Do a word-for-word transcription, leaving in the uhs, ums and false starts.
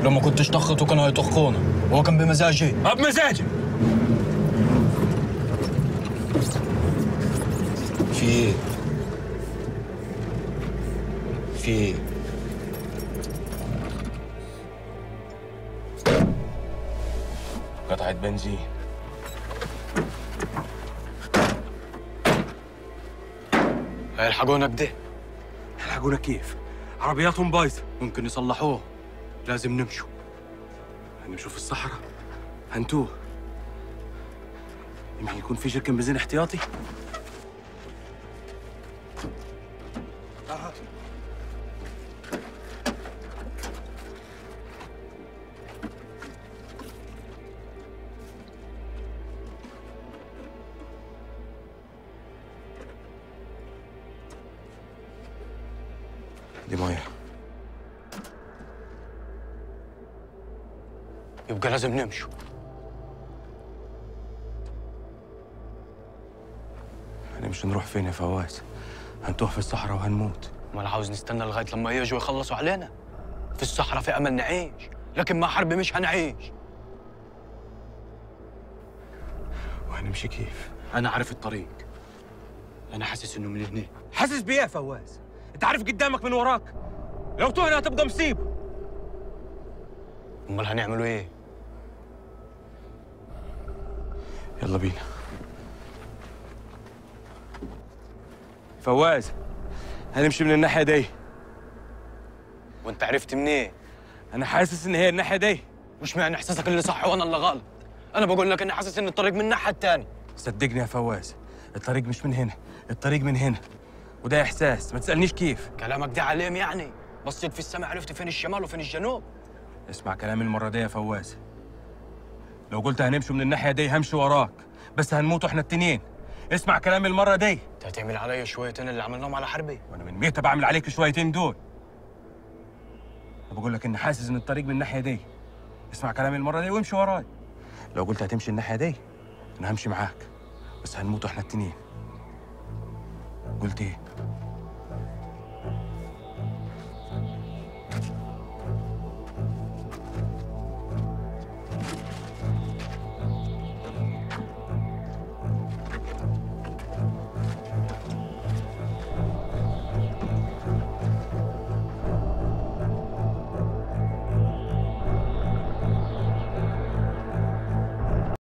لو ما كنتش طخته كانوا هيطخونا، وهو كان بمزاجي. بمزاجي. في ايه؟ في ايه؟ قطعة بنزين. هيلحقونا كده؟ يلحقونا كيف؟ عربياتهم بايظة. ممكن يصلحوه. لازم نمشوا. هنمشوا في الصحراء، هنتوه. يمكن يكون في جركن بنزين احتياطي. دي ميه. يبقى لازم نمشوا. هنمشي نروح فين يا فواز؟ هنتوه في الصحراء وهنموت. ما انا عاوز نستنى لغايه لما يجوا يخلصوا علينا. في الصحراء في امل نعيش، لكن مع حرب مش هنعيش. وهنمشي كيف؟ انا عارف الطريق. انا حاسس انه من هنا. حاسس بيه يا فواز؟ انت عارف قدامك من وراك؟ لو تهنا هتبقى مصيبه. امال هنعملوا ايه؟ يلا بينا. فواز، هنمشي من الناحيه دي. وانت عرفت منين؟ انا حاسس ان هي الناحيه دي. وش معنى احساسك اللي صح وانا اللي غلط؟ انا بقول لك اني حاسس ان الطريق من الناحيه الثانيه. صدقني يا فواز، الطريق مش من هنا، الطريق من هنا. وده احساس، ما تسالنيش كيف. كلامك ده عليم يعني؟ بصيت في السماء عرفت فين الشمال وفين الجنوب. اسمع كلامي المره دي يا فواز. لو قلت هنمشي من الناحيه دي همشي وراك، بس هنموت احنا التنين. اسمع كلامي المره دي. انت هتعمل عليا شويتين اللي عملناهم على حربي؟ وانا من متى بعمل عليك شويتين دول؟ انا بقول لك اني حاسس ان الطريق من الناحيه دي. اسمع كلامي المره دي وامشي وراي. لو قلت هتمشي الناحيه دي انا همشي معاك، بس هنموت احنا التنين. قلت ايه؟